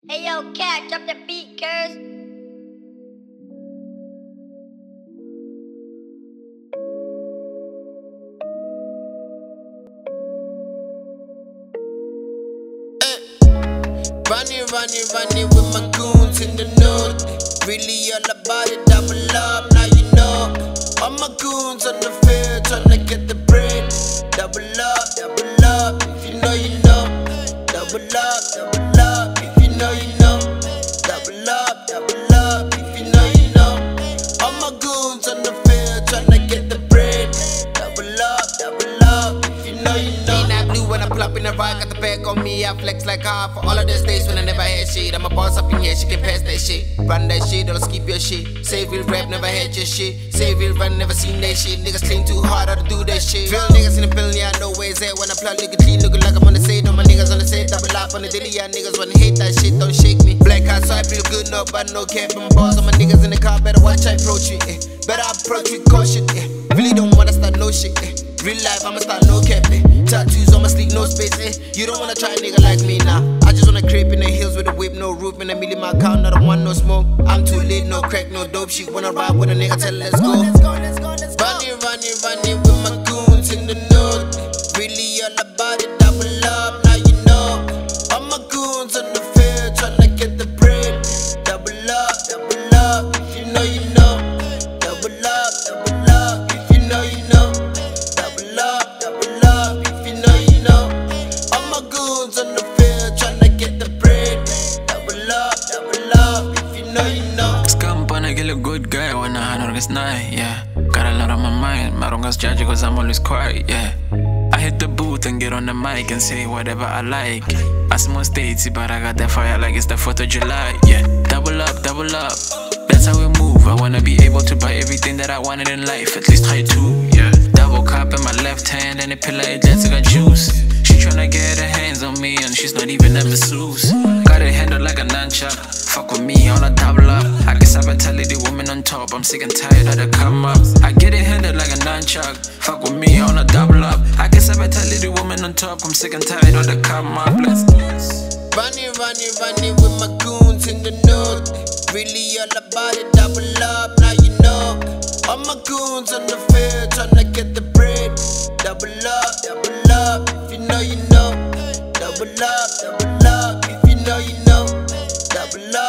Hey yo, cat, drop the beat, cuz. Running with my goons in the nude. Really all about it, double up, now you know. All my goons on the field, tryna get the bread. Double up, if you know, you know. Double up, if you know, you know. Double up, if you know, you know. All my goons on the field, tryna get the bread. Double up, if you know, you know. Ain't that blue when I pull up in the ride, got the bag on me, I flex like hard for all of those days when I never had shit. I'm a boss up in here, she can pass that shit. Run that shit, don't skip your shit. Say real rap, never had your shit. Say real run, never seen that shit. Niggas clean too hard, how to do that shit. Real niggas in the building, yeah, I know where it's at. When I plot, looking clean, looking like I'm on the set. All my niggas on the set, double up on the daily. Yeah, niggas wanna hate that shit, don't shake me. Black hat, so I feel good, no, but no cap. I'm boss, all my niggas in the car, better watch I approach it. Better approach with caution. Really don't wanna start no shit. Real life, I'ma start no cap. Tattoos on my sleeve, no space. You don't wanna try a nigga like me now. I just wanna creep in the hills with a whip, no roof, and a million my account, not a one, no smoke. I'm too lit, no crack, no dope. She wanna ride with a nigga, tell her let's go. Running with my goons in the nude. Really all about it, double up, now you know. All my goons on the field, tryna get the bread. Double up, if you know, you know. Double up, if you know, you know. Double up, if you know, you know. All my goons on the field, tryna get the bread. Double up, if you know, you know. Scam pana get a good guy when I know it's night, yeah. Got a lot on my mind, I don't get judge cause I'm always quiet, yeah. I hit the booth and get on the mic and say whatever I like. I smell statesy, but I got that fire like it's the 4th of July, yeah. Double up, that's how we move. I wanna be able to buy everything that I wanted in life, at least try to, yeah. Double cup in my left hand and a pillar, it lets got juice. She tryna get her hands on me and she's not even a masseuse. Got it handled like a nunchuck. Fuck with me, I wanna double up. I guess I better tell the woman on top. I'm sick and tired of the come up. I get it handled like a nunchuck. Fuck with me, I wanna double up. I guess I better tell the woman on top. I'm sick and tired of the come up. Running with my goons in the nude. Really all about it, double up, now you know. All my goons on the field, tryna get the bread. Double up, if you know, you know. Double up, if you know, you know. Double